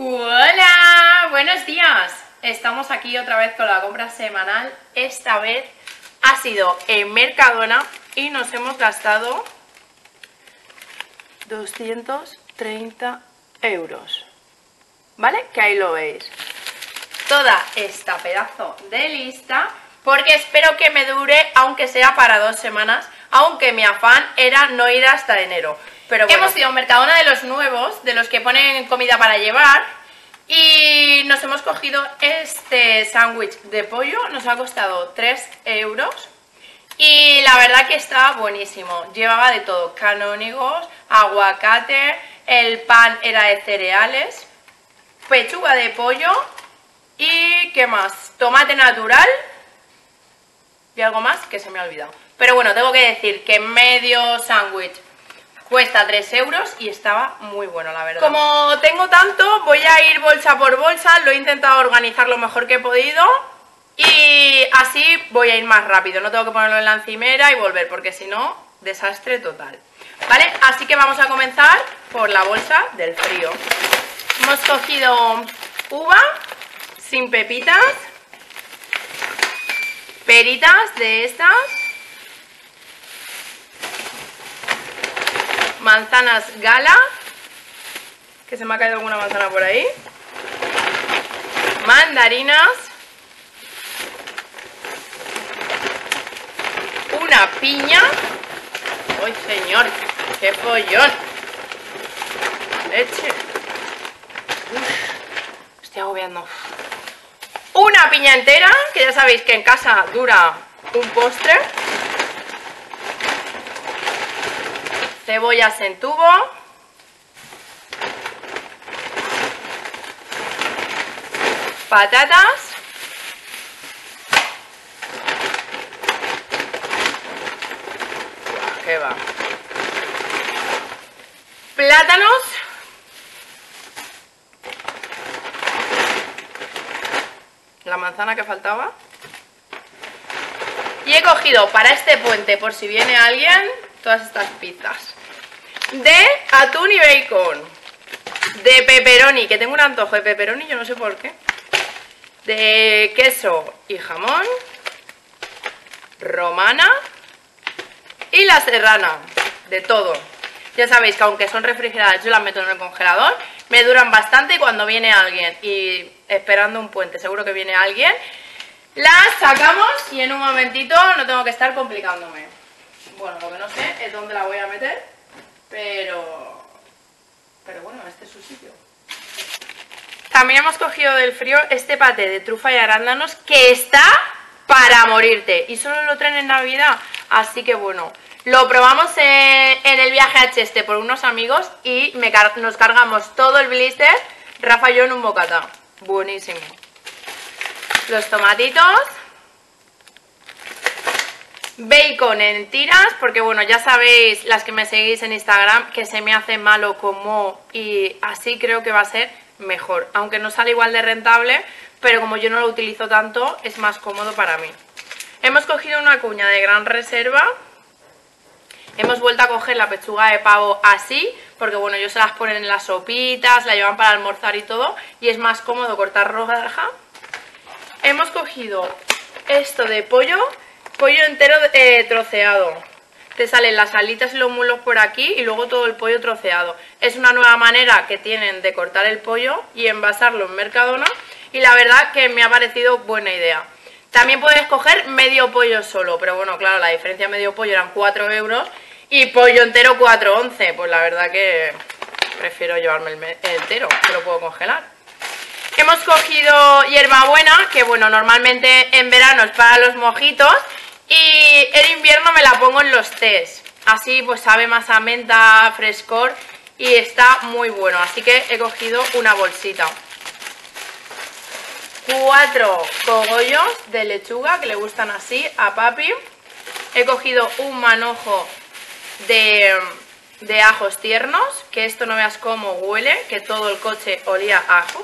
Hola, buenos días. Estamos aquí otra vez con la compra semanal. Esta vez ha sido en Mercadona y nos hemos gastado 230 euros. ¿Vale? Que ahí lo veis. Toda esta pedazo de lista, porque espero que me dure, aunque sea para 2 semanas, aunque mi afán era no ir hasta enero. Pero bueno, hemos ido a un Mercadona de los nuevos, de los que ponen comida para llevar, y nos hemos cogido este sándwich de pollo. Nos ha costado 3 euros y la verdad que está buenísimo. Llevaba de todo, canónigos, aguacate, el pan era de cereales, pechuga de pollo y ¿qué más? Tomate natural y algo más que se me ha olvidado. Pero bueno, tengo que decir que medio sándwich cuesta 3 euros y estaba muy bueno, la verdad. Como tengo tanto, voy a ir bolsa por bolsa. Lo he intentado organizar lo mejor que he podido y así voy a ir más rápido. No tengo que ponerlo en la encimera y volver, porque si no, desastre total. ¿Vale? Así que vamos a comenzar por la bolsa del frío. Hemos cogido uva sin pepitas, peritas de estas, manzanas gala, que se me ha caído alguna manzana por ahí, mandarinas, una piña. ¡Ay, señor! ¡Qué follón! Leche. Estoy agobiando. Una piña entera, que ya sabéis que en casa dura un postre. Cebollas en tubo. Patatas. ¿Qué va? Plátanos. La manzana que faltaba. Y he cogido para este puente, por si viene alguien, todas estas pizzas de atún y bacon, de pepperoni, que tengo un antojo de pepperoni, yo no sé por qué, de queso y jamón, romana y la serrana, de todo. Ya sabéis que aunque son refrigeradas, yo las meto en el congelador, me duran bastante y cuando viene alguien, y esperando un puente, seguro que viene alguien, las sacamos y en un momentito no tengo que estar complicándome. Bueno, lo que no sé es dónde la voy a meter, pero bueno, este es su sitio. También hemos cogido del frío este paté de trufa y arándanos que está para morirte y solo lo traen en Navidad, así que bueno, lo probamos en el viaje a Cheste por unos amigos y nos cargamos todo el blister, Rafa y yo en un bocata. Buenísimo. Los tomatitos, bacon en tiras, porque bueno, ya sabéis, las que me seguís en Instagram, que se me hace malo como, y así creo que va a ser mejor, aunque no sale igual de rentable, pero como yo no lo utilizo tanto, es más cómodo para mí. Hemos cogido una cuña de gran reserva. Hemos vuelto a coger la pechuga de pavo así, porque bueno, ellos se las ponen en las sopitas, la llevan para almorzar y todo, y es más cómodo cortar rodaja. Hemos cogido esto de pollo entero troceado. Te salen las alitas y los muslos por aquí y luego todo el pollo troceado. Es una nueva manera que tienen de cortar el pollo y envasarlo en Mercadona, y la verdad que me ha parecido buena idea. También puedes coger medio pollo solo, pero bueno, claro, la diferencia de medio pollo eran 4 euros y pollo entero 4,11. Pues la verdad que prefiero llevarme el entero, que lo puedo congelar. Hemos cogido hierbabuena, que bueno, normalmente en verano es para los mojitos y en invierno me la pongo en los tés. Así pues sabe más a menta, frescor y está muy bueno. Así que he cogido una bolsita. 4 cogollos de lechuga que le gustan así a papi. He cogido un manojo de ajos tiernos, que esto no veas cómo huele, que todo el coche olía a ajos.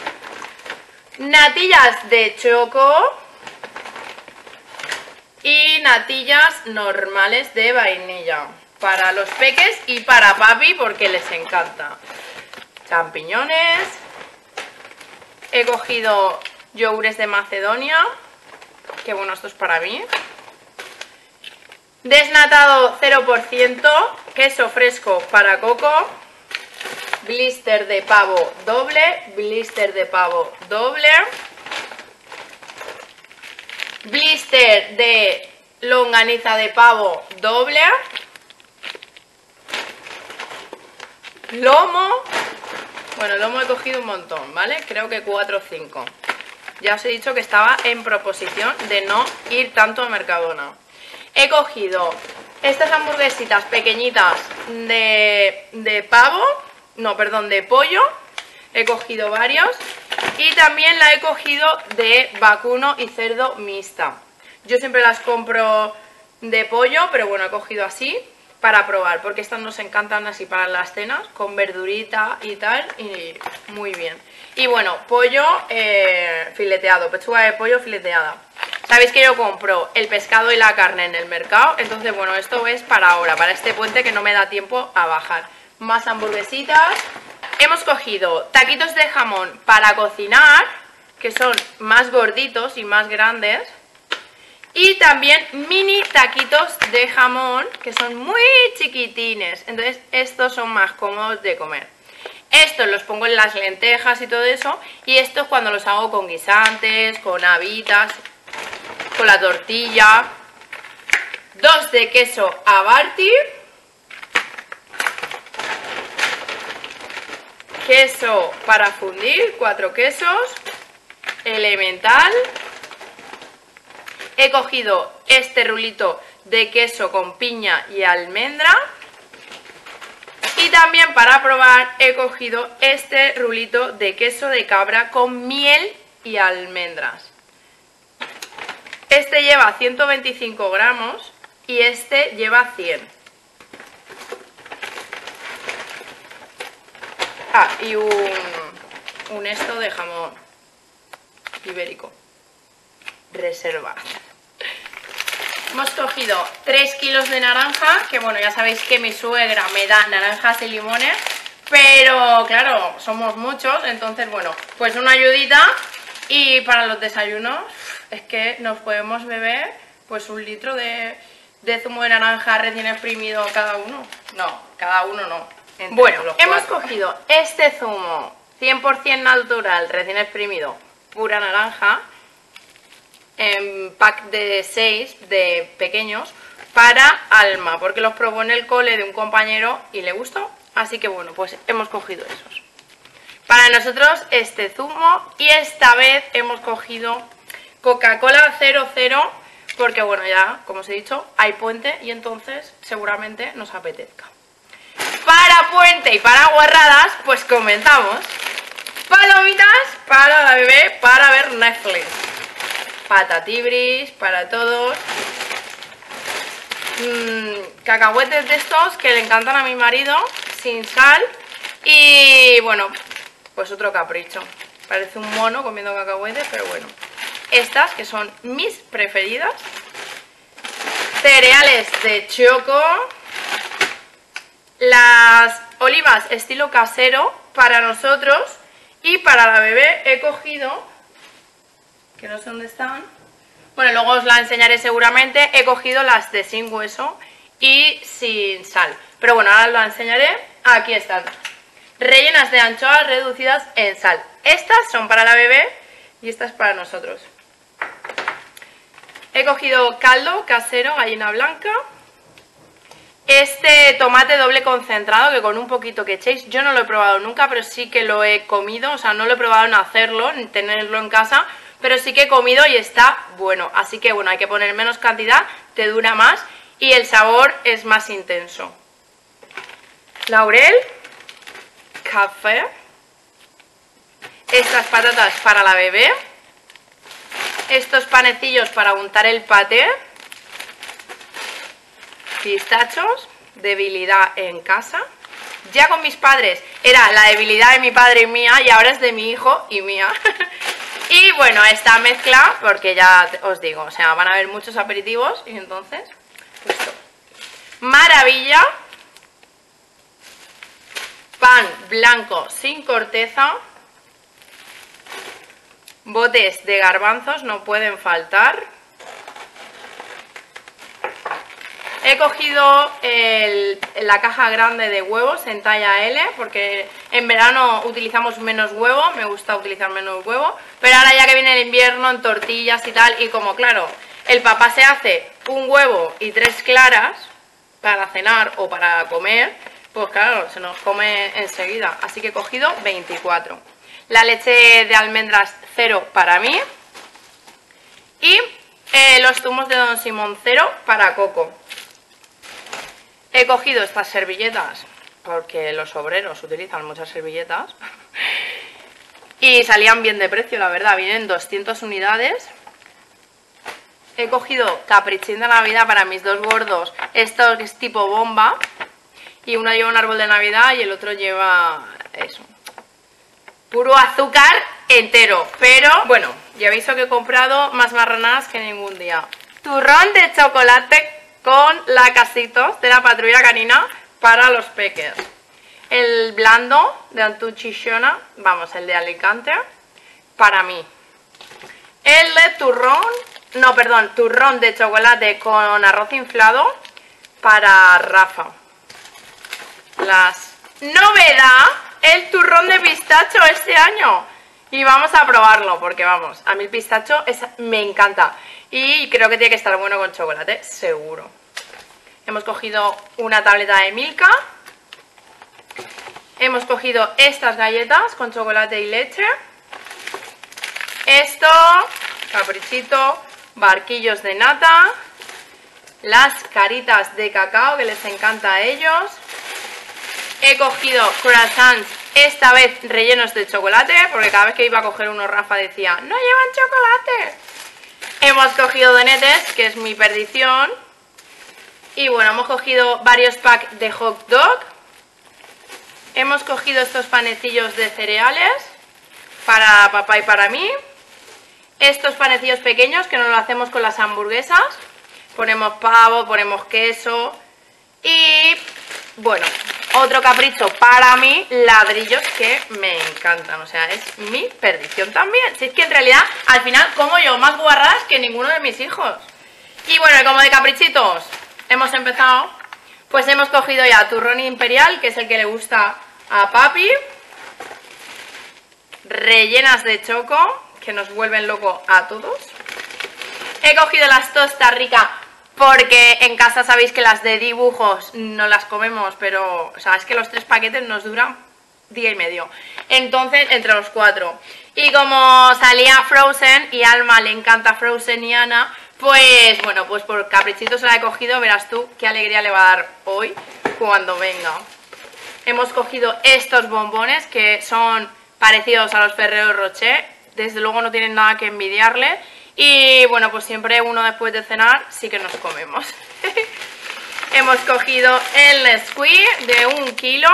Natillas de choco y natillas normales de vainilla para los peques y para papi porque les encanta. Champiñones, he cogido yogures de Macedonia, que bueno, esto es para mí. Desnatado 0%, queso fresco para Coco. Blister de pavo doble, blister de pavo doble. Blister de longaniza de pavo doble. Lomo. Bueno, lomo he cogido un montón, ¿vale? Creo que 4 o 5. Ya os he dicho que estaba en proposición de no ir tanto a Mercadona. He cogido estas hamburguesitas pequeñitas de pavo, no, perdón, de pollo. He cogido varios. Y también la he cogido de vacuno y cerdo mixta. Yo siempre las compro de pollo, pero bueno, he cogido así para probar, porque estas nos encantan así para las cenas, con verdurita y tal, y muy bien. Y bueno, pollo fileteado, pechuga de pollo fileteada. Sabéis que yo compro el pescado y la carne en el mercado, entonces bueno, esto es para ahora, para este puente que no me da tiempo a bajar. Más hamburguesitas. Hemos cogido taquitos de jamón para cocinar, que son más gorditos y más grandes. Y también mini taquitos de jamón, que son muy chiquitines. Entonces estos son más cómodos de comer. Estos los pongo en las lentejas y todo eso. Y estos cuando los hago con guisantes, con habitas, con la tortilla. 2 de queso Abarty. Queso para fundir, 4 quesos. Elemental. He cogido este rulito de queso con piña y almendra. Y también para probar he cogido este rulito de queso de cabra con miel y almendras. Este lleva 125 gramos y este lleva 100. Ah, y un esto de jamón ibérico. Reserva. Hemos cogido 3 kilos de naranja, que bueno, ya sabéis que mi suegra me da naranjas y limones, pero claro, somos muchos, entonces bueno, pues una ayudita. Y para los desayunos es que nos podemos beber pues 1 litro de zumo de naranja recién exprimido cada uno. No, cada uno no. Bueno, hemos cogido este zumo 100% natural, recién exprimido, pura naranja, en pack de 6 de pequeños para Alma, porque los probó en el cole de un compañero y le gustó, así que bueno, pues hemos cogido esos. Para nosotros este zumo, y esta vez hemos cogido Coca-Cola 00, porque bueno, ya como os he dicho, hay puente y entonces seguramente nos apetezca. Para puente y para guarradas, pues comenzamos. Palomitas para la bebé para ver Netflix. Patatibris para todos. Cacahuetes de estos que le encantan a mi marido, sin sal. Y bueno, pues otro capricho. Parece un mono comiendo cacahuetes, pero bueno. Estas que son mis preferidas. Cereales de choco. Las olivas estilo casero para nosotros. Y para la bebé he cogido, que no sé dónde están, bueno, luego os la enseñaré seguramente, he cogido las de sin hueso y sin sal. Pero bueno, ahora lo enseñaré. Aquí están. Rellenas de anchoas reducidas en sal. Estas son para la bebé y estas para nosotros. He cogido caldo casero, gallina blanca. Este tomate doble concentrado, que con un poquito que echéis, yo no lo he probado nunca, pero sí que lo he comido, o sea, no lo he probado en hacerlo, en tenerlo en casa, pero sí que he comido y está bueno. Así que bueno, hay que poner menos cantidad, te dura más y el sabor es más intenso. Laurel, café, estas patatas para la bebé, estos panecillos para untar el paté, pistachos, debilidad en casa. Ya con mis padres era la debilidad de mi padre y mía, y ahora es de mi hijo y mía. Y bueno, esta mezcla, porque ya os digo, o sea, van a haber muchos aperitivos y entonces, pues todo. Maravilla. Pan blanco sin corteza. Botes de garbanzos no pueden faltar. He cogido la caja grande de huevos en talla L, porque en verano utilizamos menos huevo, me gusta utilizar menos huevo, pero ahora ya que viene el invierno, en tortillas y tal, y como claro, el papá se hace un huevo y 3 claras para cenar o para comer, pues claro, se nos come enseguida, así que he cogido 24. La leche de almendras 0 para mí y los zumos de Don Simón 0 para Coco. He cogido estas servilletas porque los obreros utilizan muchas servilletas y salían bien de precio, la verdad, vienen 200 unidades. He cogido caprichín de Navidad para mis 2 gordos, esto que es tipo bomba, y uno lleva un árbol de Navidad y el otro lleva eso, puro azúcar entero. Pero bueno, ya aviso que he comprado más marranadas que ningún día. Turrón de chocolate con lacasitos de la patrulla canina para los peques. El blando de Antucci Shona, vamos, el de Alicante, para mí. El de turrón de chocolate con arroz inflado para Rafa. Novedad, el turrón de pistacho este año. Y vamos a probarlo porque vamos, a mí el pistacho me encanta. Y creo que tiene que estar bueno con chocolate, seguro. Hemos cogido una tableta de Milka. Hemos cogido estas galletas con chocolate y leche. Esto, caprichito, barquillos de nata. Las caritas de cacao que les encanta a ellos. He cogido croissants, esta vez rellenos de chocolate, porque cada vez que iba a coger uno Rafa decía, ¡no llevan chocolate! Hemos cogido donetes, que es mi perdición. Y bueno, hemos cogido varios packs de hot dog. Hemos cogido estos panecillos de cereales para papá y para mí. Estos panecillos pequeños que nos lo hacemos con las hamburguesas. Ponemos pavo, ponemos queso. Y bueno, otro capricho para mí, ladrillos que me encantan. O sea, es mi perdición también. Si es que en realidad, al final, como yo más guarradas que ninguno de mis hijos. Y bueno, como de caprichitos hemos empezado, pues hemos cogido ya turrón imperial, que es el que le gusta a papi. Rellenas de choco, que nos vuelven loco a todos. He cogido las tostas ricas, porque en casa sabéis que las de dibujos no las comemos, pero o sea, es que los 3 paquetes nos duran día y medio. Entonces, entre los 4. Y como salía Frozen, y a Alma le encanta Frozen y Ana, pues bueno, pues por caprichito se la he cogido. Verás tú qué alegría le va a dar hoy cuando venga. Hemos cogido estos bombones que son parecidos a los Ferrero Rocher. Desde luego no tienen nada que envidiarle. Y bueno, pues siempre uno después de cenar sí que nos comemos. Hemos cogido el Nesquik de 1 kilo.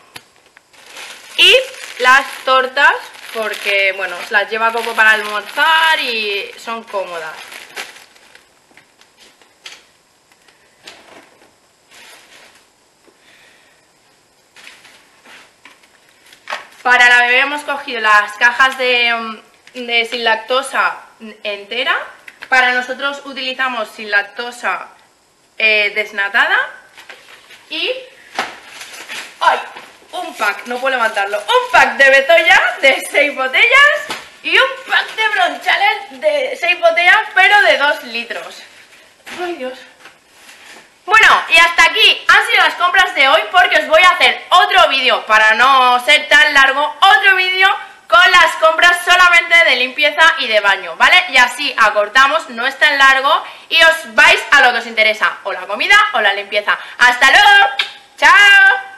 Y las tortas, porque bueno, las lleva Coco para almorzar y son cómodas. Para la bebé hemos cogido las cajas de sin lactosa entera. Para nosotros utilizamos sin lactosa desnatada. Y ¡ay! Un pack, no puedo levantarlo. Un pack de Betoya de 6 botellas. Y un pack de Bronchales de 6 botellas, pero de 2 litros. ¡Ay, Dios! Bueno, y hasta aquí han sido las compras de hoy, porque os voy a hacer otro vídeo, para no ser tan largo, otro vídeo con las compras solamente de limpieza y de baño, ¿vale? Y así acortamos, no es tan largo y os vais a lo que os interesa, o la comida o la limpieza. ¡Hasta luego! ¡Chao!